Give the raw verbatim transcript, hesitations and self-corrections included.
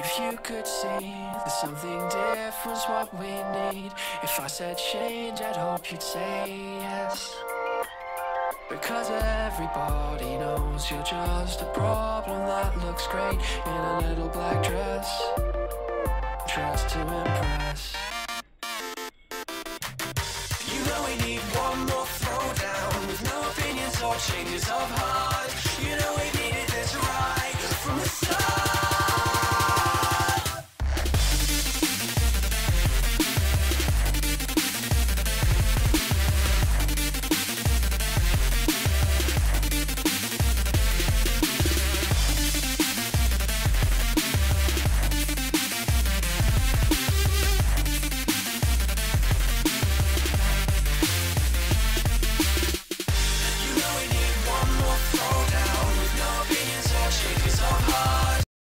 If you could see that something different's what we need. If I said change, I'd hope you'd say yes. Because everybody knows you're just a problem that looks great in a little black dress, dressed to impress. You know we need one more throwdown with no opinions or changes of heart.